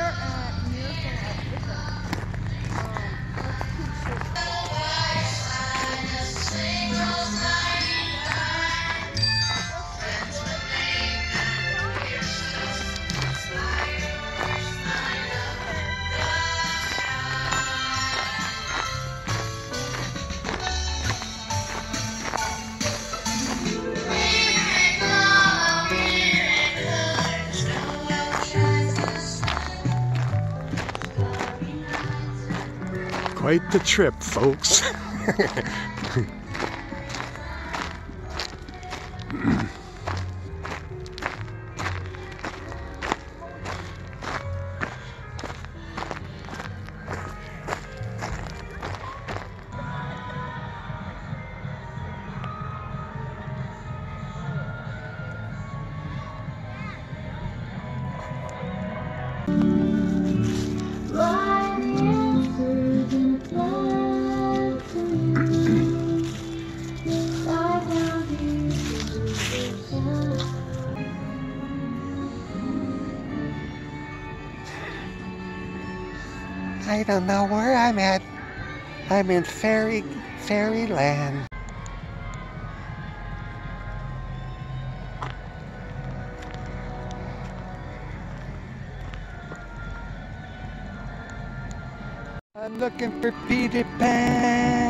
at Miracle at Griffin. Quite the trip, folks. I don't know where I'm at. I'm in fairyland. I'm looking for Peter Pan.